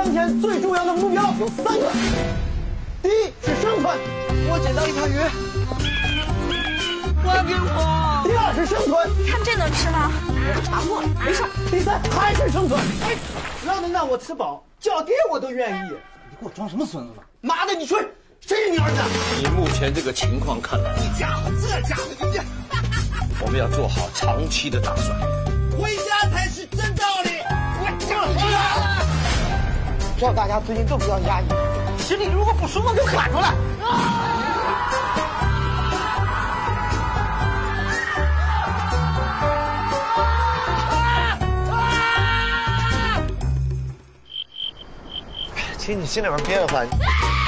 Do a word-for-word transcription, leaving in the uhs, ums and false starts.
当天最重要的目标有三个：第一是生存， 我捡到一条鱼，还给我； 第二是生存， 看这能吃吗？ 我查过了，没事。 第三还是生存。 哎，只要能让我吃饱，叫爹我都愿意。 你给我装什么孙子呢？ 妈的，你说谁是你儿子？ 以目前这个情况看来， 你家伙这家伙，你这， 我们要做好长期的打算。 回家才是真道理。我就知道大家最近都比较压抑，心里如果不舒服就喊出来。啊！ 其实你心里边憋得慌。